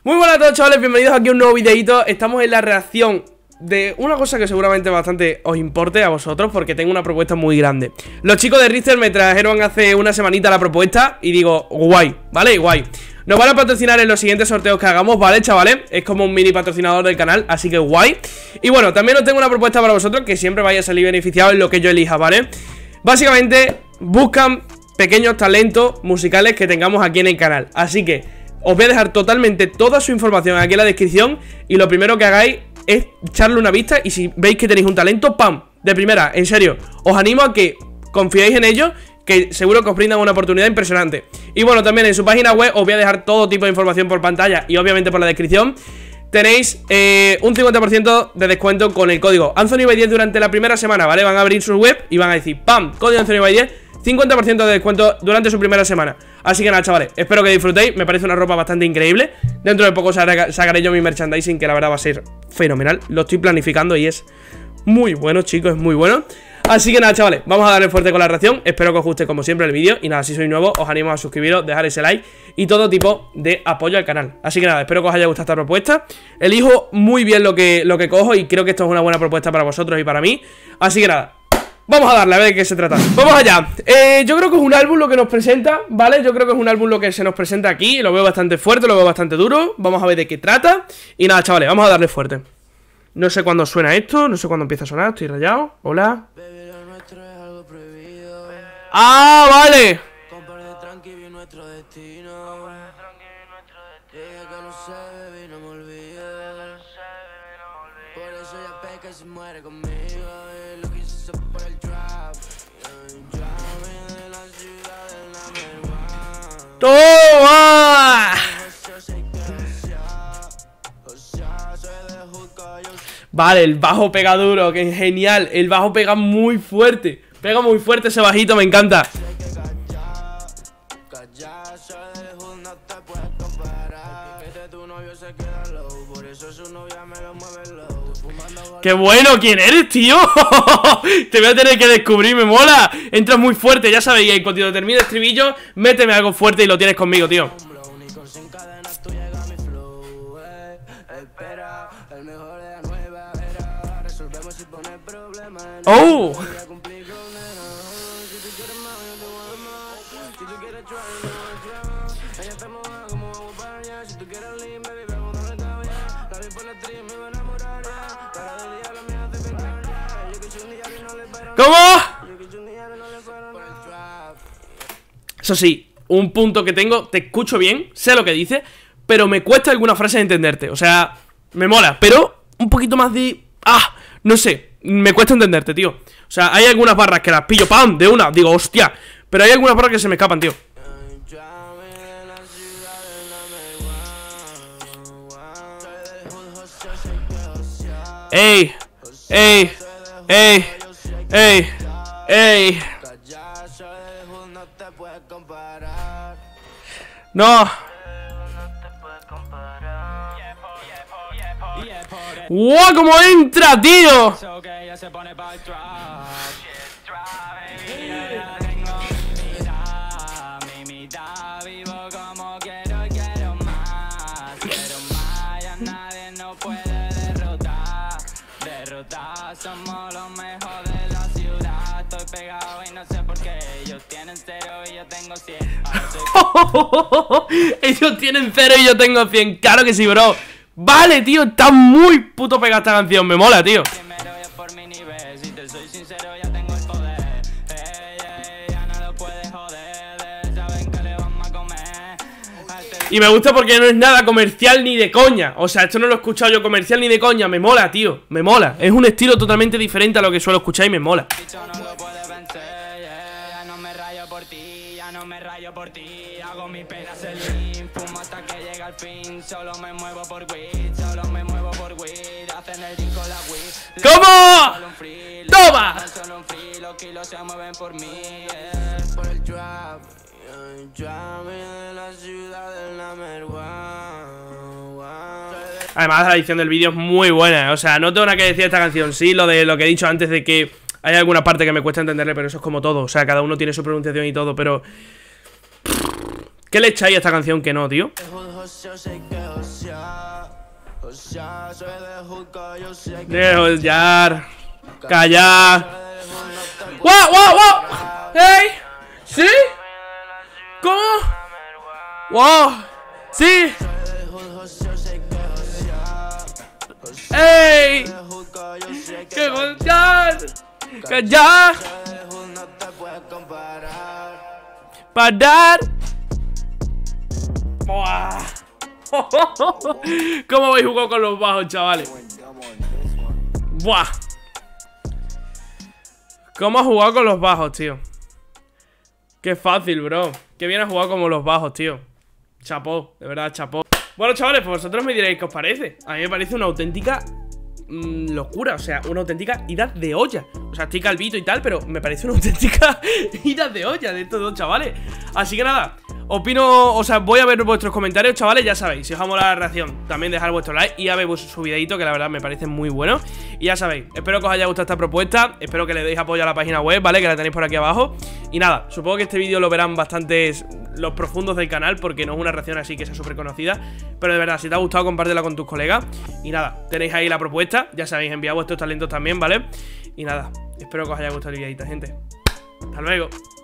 Muy buenas a todos, chavales, bienvenidos aquí a un nuevo videito. Estamos en la reacción de una cosa que seguramente bastante os importe a vosotros, porque tengo una propuesta muy grande. Los chicos de Richter me trajeron hace una semanita la propuesta y digo, guay, ¿vale? Guay. Nos van a patrocinar en los siguientes sorteos que hagamos, ¿vale, chavales? Es como un mini patrocinador del canal, así que guay. Y bueno, también os tengo una propuesta para vosotros, que siempre vais a salir beneficiados en lo que yo elija, ¿vale? Básicamente, buscan pequeños talentos musicales que tengamos aquí en el canal. Así que os voy a dejar totalmente toda su información aquí en la descripción. Y lo primero que hagáis es echarle una vista. Y si veis que tenéis un talento, ¡pam! De primera, en serio, os animo a que confiéis en ellos, que seguro que os brindan una oportunidad impresionante. Y bueno, también en su página web os voy a dejar todo tipo de información por pantalla y obviamente por la descripción. Tenéis un 50% de descuento con el código AnthonyBay10 durante la primera semana, ¿vale? Van a abrir su web y van a decir ¡pam! Código AnthonyBay10, 50% de descuento durante su primera semana. Así que nada, chavales, espero que disfrutéis. Me parece una ropa bastante increíble. Dentro de poco sacaré yo mi merchandising, que la verdad va a ser fenomenal. Lo estoy planificando y es muy bueno, chicos, es muy bueno. Así que nada, chavales, vamos a darle fuerte con la reacción. Espero que os guste como siempre el vídeo. Y nada, si sois nuevos, os animo a suscribiros, dejar ese like y todo tipo de apoyo al canal. Así que nada, espero que os haya gustado esta propuesta. Elijo muy bien lo que cojo y creo que esto es una buena propuesta para vosotros y para mí. Así que nada, vamos a darle a ver de qué se trata. Vamos allá. Yo creo que es un álbum lo que nos presenta, ¿vale? Yo creo que es un álbum lo que se nos presenta aquí. Lo veo bastante fuerte, lo veo bastante duro. Vamos a ver de qué trata. Y nada, chavales, vamos a darle fuerte. No sé cuándo suena esto, no sé cuándo empieza a sonar, estoy rayado. Hola. ¡Ah, vale! ¡Toma! Vale, el bajo pega duro, que genial. El bajo pega muy fuerte. Pega muy fuerte ese bajito, me encanta. ¡Qué bueno! ¿Quién eres, tío? Te voy a tener que descubrir, me mola. Entras muy fuerte, ya sabéis. Y cuando termine el estribillo, méteme algo fuerte y lo tienes conmigo, tío. ¡Oh! ¿Cómo? Eso sí, un punto que tengo, te escucho bien, sé lo que dices, pero me cuesta alguna frase entenderte. O sea, me mola, pero un poquito más de... no sé, me cuesta entenderte, tío. O sea, hay algunas barras que las pillo, ¡pam! De una, digo, hostia. Pero hay algunas barras que se me escapan, tío. ¡Ey! ¡Ey! ¡Ey! ¡Ey! ¡Ey! ¡No! ¡Wow! ¡Cómo entra, tío! Somos los mejores de la ciudad. Estoy pegado y no sé por qué. Ellos tienen 0 y yo tengo 100. Ellos tienen 0 y yo tengo 100. Claro que sí, bro. Vale, tío, está muy puto pegada esta canción. Me mola, tío. Primero es por mi nivel. Si te soy sincero, ya tengo el poder. Ya no lo puedes joder. Saben que le vamos a comer. Y me gusta porque no es nada comercial ni de coña. O sea, esto no lo he escuchado yo comercial ni de coña. Me mola, tío, me mola. Es un estilo totalmente diferente a lo que suelo escuchar y me mola. No lo puedes vencer, ya no me rayo por ti, ya no me rayo por ti. Hago mi pena Celine, fumo hasta que llega el fin. Solo me muevo por weed, solo me muevo por weed. Hacen el drink con la weed. ¿Cómo? ¡Toma! Solo un free, los kilos se mueven por mí, por el trap. Además la edición del vídeo es muy buena. O sea, no tengo nada que decir de esta canción. Sí, lo que he dicho antes de que hay alguna parte que me cuesta entenderle, pero eso es como todo. O sea, cada uno tiene su pronunciación y todo, pero... ¿qué le echáis a esta canción que no, tío? De josear. Callar. ¡Wow, wow, wow! ¡Ey! ¿Sí? ¿Cómo? ¡Wow! ¡Sí! ¡Ey! ¡Que josear! ¡Callar! ¡Parar! ¡Buah! ¿Cómo vais jugado con los bajos, chavales? ¡Buah! ¿Cómo has jugado con los bajos, tío? Qué fácil, bro. Qué bien has jugado con los bajos, tío. Chapó, de verdad, chapó. Bueno, chavales, pues vosotros me diréis qué os parece. A mí me parece una auténtica locura, o sea, una auténtica ida de olla. O sea, estoy calvito y tal, pero me parece una auténtica ida de olla de estos dos chavales. Así que nada, opino, o sea, voy a ver vuestros comentarios, chavales. Ya sabéis, si os ha molado la reacción, también dejar vuestro like y a ver su videito, que la verdad me parece muy bueno. Y ya sabéis, espero que os haya gustado esta propuesta. Espero que le deis apoyo a la página web, ¿vale? Que la tenéis por aquí abajo. Y nada, supongo que este vídeo lo verán bastantes los profundos del canal, porque no es una reacción así que sea súper conocida. Pero de verdad, si te ha gustado, compártela con tus colegas. Y nada, tenéis ahí la propuesta. Ya sabéis, enviad vuestros talentos también, ¿vale? Y nada, espero que os haya gustado el videito, gente. Hasta luego.